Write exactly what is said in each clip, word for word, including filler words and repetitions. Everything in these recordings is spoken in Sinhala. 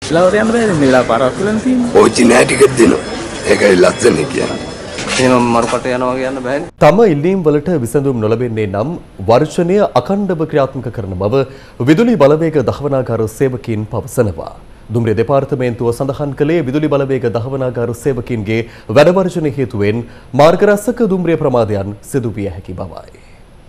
ඉස්ලාවට යන්න බෑනේ මේ වෙලාව පාරක් කියලා තියෙන්නේ. ඕචි නෑ ටිකක් දෙනවා. ඒකයි ලස්සන කියන්නේ. එහෙනම් මරුකට යනවා කියන්න බෑනේ. තම ඉල්ලීම් වලට විසඳුම් නොලැබෙන්නේ නම් වර්ෂණය අඛණ්ඩව ක්‍රියාත්මක කරන බව විදුලි බලවේග දහවනාගාර සේවකීන් පවසනවා. දුම්රිය දෙපාර්තමේන්තුව සඳහන් කළේ විදුලි බලවේග දහවනාගාර සේවකීන්ගේ වැඩ වර්ජන හේතුවෙන් මාර්ග රැසක දුම්රිය ප්‍රමාදයන් සිදු විය හැකි බවයි.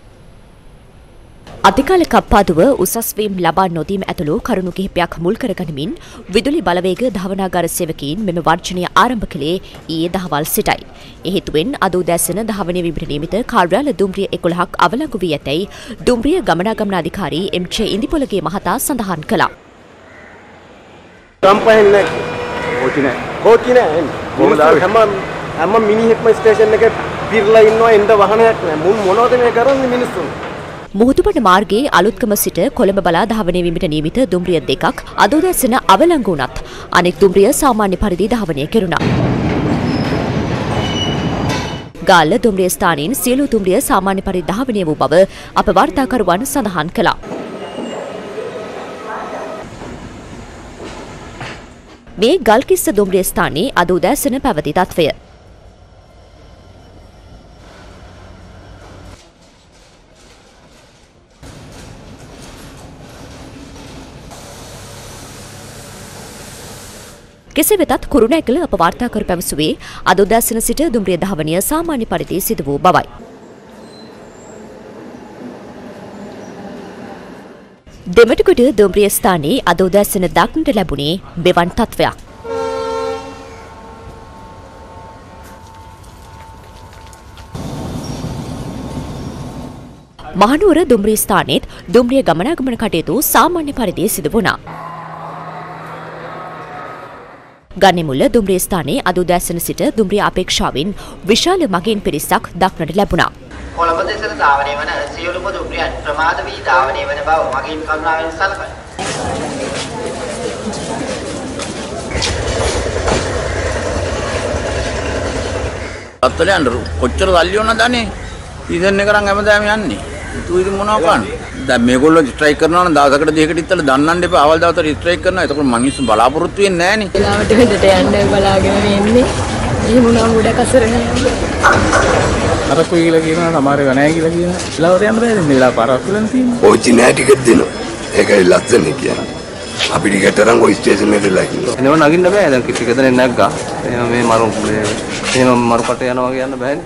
අධිකාල කප්පාදුව උසස් වීම් ලබා නොදීම ඇතුළු කරුණු කිහිපයක් මුල් කරගනිමින් විදුලි බලවේග දහවනාගාර සේවකීන් මෙම වර්ජනය ආරම්භ කළේ ඊයේ දහවල් සිටයි. ඒ හේතුවෙන් අද උදෑසන දහවන විමට නියමිත කාර්යාල දුම්රිය එකොළහක් අවලංගු වී ඇතැයි දුම්රිය ගමනාගමන අධිකාරී එම් ජේ ඉන්දිපොළගේ මහතා සඳහන් කළා. කම්පැනි නැහැ. කෝචි නැහැ. කෝචි නැහැ. කොහොමද හැම හැම මිනිහෙක්ම ස්ටේෂන් එකේ පිරලා ඉන්නවා එන්න වහනයක් නැහැ. මුන් මොනවද මේ කරන්නේ මිනිස්සුන්? මුහුදුබඩ මාර්ගයේ අලුත්කම සිට කොළඹ බලා ධාවනය වීමට නියමිත දුම්රිය දෙකක් අද උදෑසන අවලංගු වුණත් අනෙක් දුම්රිය සාමාන්‍ය පරිදි ධාවනය කෙරුණා. ගාල්ල දුම්රිය ස්ථානයෙන් සියලු දුම්රිය සාමාන්‍ය පරිදි ධාවනය වූ බව අප වාර්තාකරුවන් සඳහන් කළා. මේ ගල්කිස්ස දුම්රිය ස්ථානයේ අද උදෑසන පැවති තත්ත්වය. කෙසේ වෙතත් කුරුණෑගල අප වාර්තාකරු පැවසුවේ අද උදෑසන සිට දුම්රිය ධාවනය සාමාන්‍ය පරිදි සිදු වූ බවයි. දෙමටගොඩ දුම්රිය ස්ථානයේ අද උදෑසන දක්නට ලැබුණේ මෙවන් තත්ත්වයක්. මහනුවර දුම්රිය ස්ථානයේත් දුම්රිය ගමනාගමන කටයුතු සාමාන්‍ය පරිදි සිදු වුණා. ගන්නේමුල්ල දුම්රිය ස්ථානයේ අද උදෑසන සිට දුම්රිය අපේක්ෂාවෙන් විශාල මගීන් පිරිසක් දක්නට ලැබුණා. කොළඹ දෙසට ධාවනය වන සියලුම දුම්රියන් ප්‍රමාද වී ධාවනය වන බව මගීන් කරුණාවෙන් සලකයි. අත්තල යන්න කොච්චර සල්ලි වුණාද අනේ? සීසන් එක කරන් හැමදාම යන්නේ. තු ඉතින් මොනවා කරන්නේ? දැන් මේගොල්ලෝ ස්ට්‍රයික් කරනවා නම් දවසකට දෙකකට ඉතල දන්නන්න එපා. අවල් දවසට ස්ට්‍රයික් කරනවා. එතකොට මිනිස්සු බලාපොරොත්තු වෙන්නේ නැහනේ. වෙලාවට හෙටට යන්න බලාගෙන ඉන්නේ. එහෙම උනා ගොඩක් අසර නැහැ. අර කොයි කියලා කියනවා සමහරව නැහැ කියලා කියනවා. ඉස්ලාවට යන්න බෑනේ මේ වෙලාව පාරක් කියලා තියෙන්නේ. ඕචි නෑ ටිකක් දෙනවා. ඒකයි ලස්සන කියන්නේ. අපි ටිකට තරම් ඔය ස්ටේෂන් එකට ලකිනවා. එනව නගින්න බෑ. දැන් ටික දෙනෙක් නැග්ගා. එහෙනම් මේ මරු එහෙනම් මරුකට යනවා කියන්න බෑනේ.